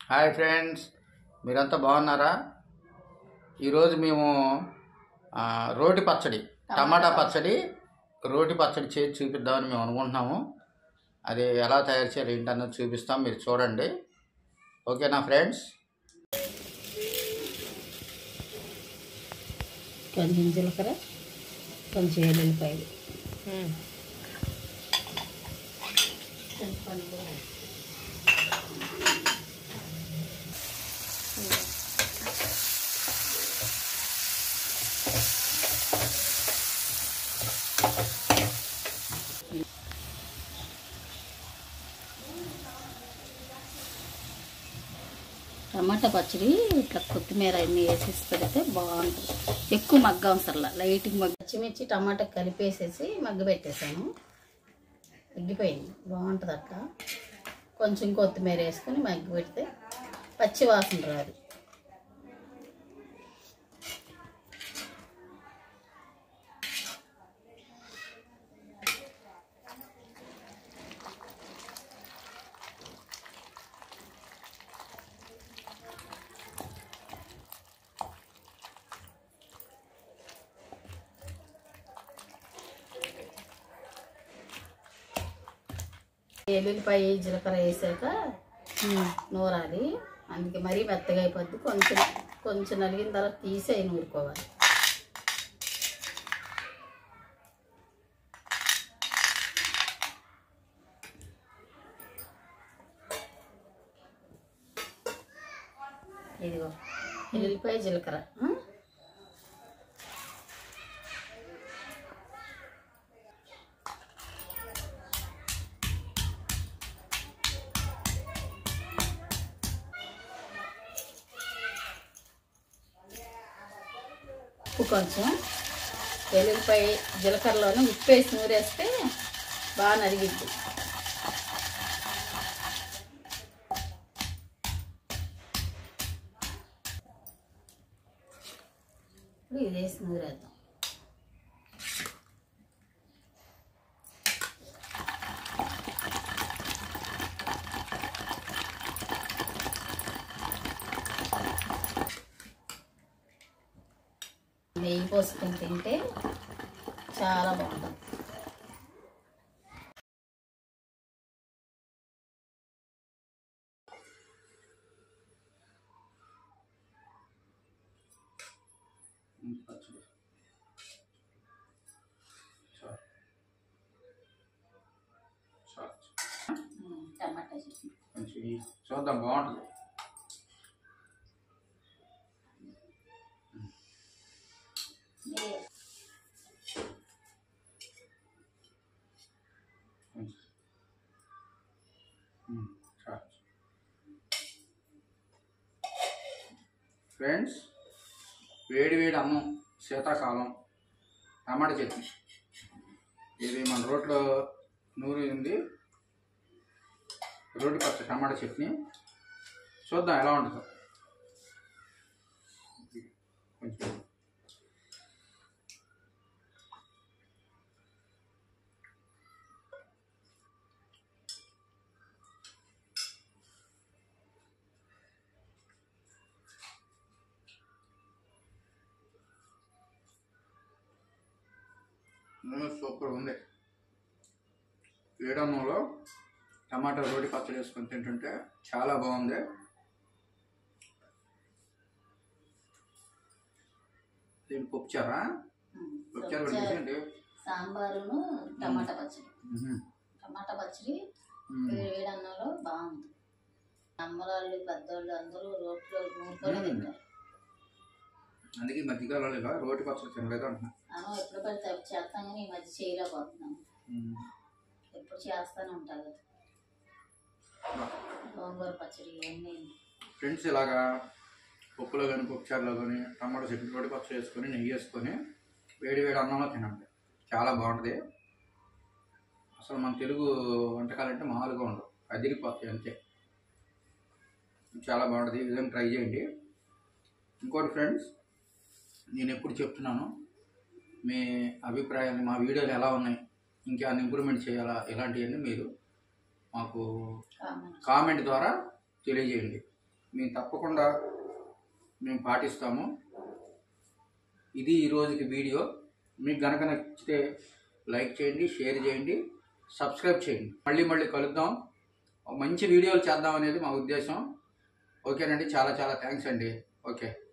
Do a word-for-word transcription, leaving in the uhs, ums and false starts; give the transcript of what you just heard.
Hi friends, మీరంతా బాగున్నారా? ఈరోజు మేము రోటి పచ్చడి, టమాటా పచ్చడి, రోటి పచ్చడి చేసి చూపిద్దామని మేము అనుకుంటున్నాము. అది ఎలా తయారు చేయాలి ఏంటన్నది చూపిస్తాం, మీరు చూడండి. ఓకేనా ఫ్రెండ్స్? కొంచెం జీలకర్ర, కొంచెం ఎల్లుల్లిపాయలు, టమాటా పచ్చడి ఇట్లా కొత్తిమీర అన్నీ వేసేసి పెడితే బాగుంటుంది. ఎక్కువ మగ్గ అవసరంలా, లైట్గా మగ్గ. పచ్చిమిర్చి టమాటా కలిపేసేసి మగ్గ పెట్టేసాను, మగ్గిపోయింది. బాగుంటుంది అక్క. కొంచెం కొత్తిమీర వేసుకొని మగ్గి పెడితే పచ్చి వాసన రాదు. ఎల్లుల్లిపాయ జీలకర్ర వేసాక నూరాలి, అందుకే మరీ మెత్తగా అయిపోద్ది. కొంచెం కొంచెం నలిగిన తర్వాత తీసి అవి నూరుకోవాలి. ఇదిగో ఎల్లుల్లిపాయ జీలకర్ర. ఉప్పు కొంచెం, వెల్లుల్లిపాయ జీలకర్రలోనే ఉప్పు వేసి నూరేస్తే బాగా నలిగిద్ది. ఇప్పుడు ఇది వేసి నూరేద్దాం. నెయ్యి పోసుకొని తింటే చాలా బాగుంటుంది. టమాటా చట్నీ చూద్దాం, బాగుంటుంది. ఫ్రెండ్స్, వేడి వేడి అన్నం, శీతాకాలం, టమాటా చట్నీ. ఇది మన రోట్లో నూరు ఉంది, రోటి పచ్చడి టమాటా చట్నీ. చూద్దాం ఎలా ఉంటుందో. కొంచెం సూపర్ ఉంది. వేడన్నంలో టమాటా రోటి పచ్చడి వేసుకొని తింటుంటే చాలా బాగుంది. దీని పప్పుచారా పప్పుచారు సాంబారును టమాటా పచ్చడి. టమాటా పచ్చడి వేడన్నంలో బాగుంది. అమ్మరాళ్ళు పెద్దోళ్ళు అందరూ రోట్లో నూరుకొని తింటారు. అందుకే మధ్యకాలంలో ఇలా రోటి పచ్చడి తినలేదు అంటున్నా. మనం ఎప్పుడు పడితే అప్పుడు చేస్తాం, కానీ ఈ మధ్య చేయలేకపోతున్నాం. ఎప్పుడు చేస్తానే ఉంటాం కదా గోంగూర పచ్చడి ఇవన్నీ. ఫ్రెండ్స్, ఇలాగా పప్పులో కానీ పప్పుచారులో కానీ టమాటా చట్నీ రోటి పచ్చడి వేసుకొని నెయ్యి వేసుకొని వేడి వేడి అన్నంలో తినండి, చాలా బాగుంటుంది. అసలు మన తెలుగు వంటకాలంటే మామూలుగా ఉండవు, అదిరిపోతాయి అంతే. చాలా బాగుంటుంది, ఈ విధంగా ట్రై చేయండి. ఇంకోటి ఫ్రెండ్స్, నేను ఎప్పుడు చెప్తున్నాను, మీ అభిప్రాయాన్ని, మా వీడియోలు ఎలా ఉన్నాయి, ఇంకేమైనా ఇంప్రూవ్మెంట్ చేయాలా, ఇలాంటివన్నీ మీరు మాకు కామెంట్ ద్వారా తెలియజేయండి. మేము తప్పకుండా మేము పాటిస్తాము. ఇది ఈరోజుకి వీడియో. మీకు కనుక నచ్చితే లైక్ చేయండి, షేర్ చేయండి, సబ్స్క్రైబ్ చేయండి. మళ్ళీ మళ్ళీ కలుద్దాం, మంచి వీడియోలు చేద్దాం అనేది మా ఉద్దేశం. ఓకేనండి, చాలా చాలా థ్యాంక్స్ అండి. ఓకే.